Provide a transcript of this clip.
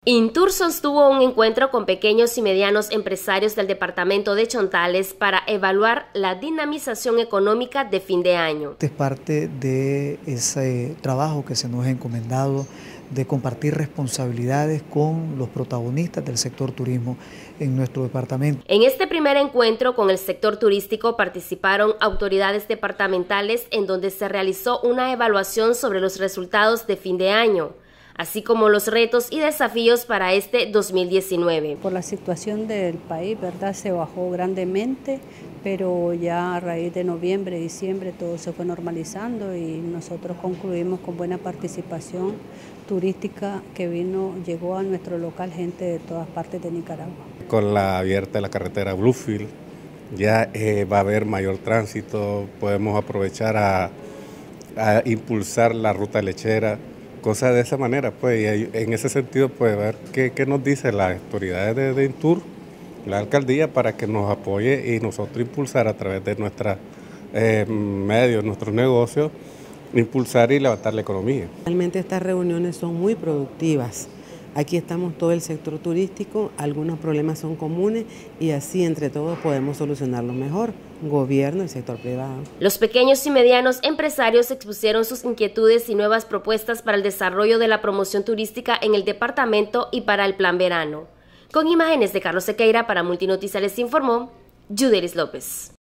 Intur sostuvo un encuentro con pequeños y medianos empresarios del departamento de Chontales para evaluar la dinamización económica de fin de año. Este es parte de ese trabajo que se nos ha encomendado de compartir responsabilidades con los protagonistas del sector turismo en nuestro departamento. En este primer encuentro con el sector turístico participaron autoridades departamentales en donde se realizó una evaluación sobre los resultados de fin de año, así como los retos y desafíos para este 2019. Por la situación del país, ¿verdad? Se bajó grandemente, pero ya a raíz de noviembre, diciembre, todo se fue normalizando y nosotros concluimos con buena participación turística que llegó a nuestro local gente de todas partes de Nicaragua. Con la abierta de la carretera Bluefield, ya va a haber mayor tránsito, podemos aprovechar a impulsar la ruta lechera, cosas de esa manera, pues, y en ese sentido, pues, ver qué nos dicen las autoridades de Intur, la alcaldía, para que nos apoye y nosotros impulsar a través de nuestros medios, nuestros negocios, impulsar y levantar la economía. Realmente estas reuniones son muy productivas. Aquí estamos todo el sector turístico, algunos problemas son comunes y así entre todos podemos solucionarlo mejor, gobierno y sector privado. Los pequeños y medianos empresarios expusieron sus inquietudes y nuevas propuestas para el desarrollo de la promoción turística en el departamento y para el plan verano. Con imágenes de Carlos Sequeira para Multinoticias les informó Yudelis López.